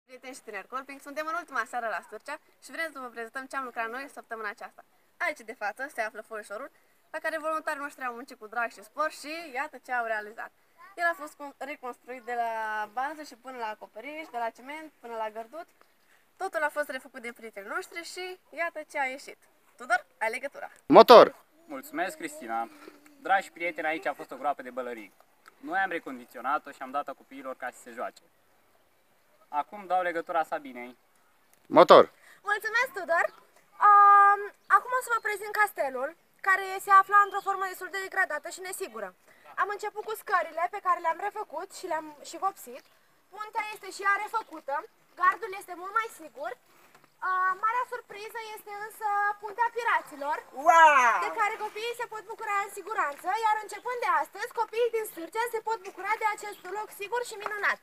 Prieteni și tineri Colping, suntem în ultima seară la Sturcea și vrem să vă prezentăm ce am lucrat noi săptămâna aceasta. Aici de față se află foișorul la care voluntarii noștri au muncit cu drag și spor și iată ce au realizat. El a fost reconstruit de la bază și până la acoperiș, de la ciment până la gărdut. Totul a fost refăcut de prietenii noștri și iată ce a ieșit. Tudor, ai legătura. Motor! Mulțumesc, Cristina! Dragi prieteni, aici a fost o groapă de bălării. Noi am recondiționat-o și am dat-o copiilor ca să se joace. Acum dau legătura Sabinei. Motor! Mulțumesc, Tudor! Acum o să vă prezint castelul, care se afla într-o formă destul de degradată și nesigură. Am început cu scările pe care le-am refăcut și le-am și vopsit. Puntea este și ea refăcută, gardul este mult mai sigur. Marea surpriză este însă puntea piraților, de care copiii se pot bucura în siguranță, iar începând de astăzi, copiii din Sturcea se pot bucura de acest loc sigur și minunat.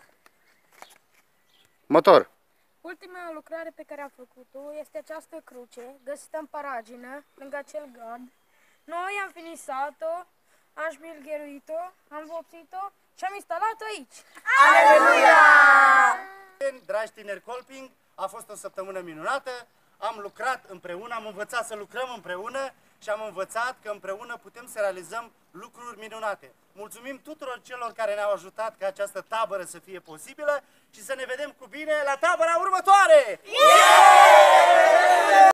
Motor! Ultima lucrare pe care am făcut-o este această cruce, găsită în paragină, lângă acel gard. Noi am finisat-o, am șmilgheruit-o, am vopsit-o și am instalat-o aici. Aleluia! Dragi tineri Colping, a fost o săptămână minunată, am lucrat împreună, am învățat să lucrăm împreună și am învățat că împreună putem să realizăm lucruri minunate. Mulțumim tuturor celor care ne-au ajutat ca această tabără să fie posibilă și să ne vedem cu bine la tabăra următoare! Yeah!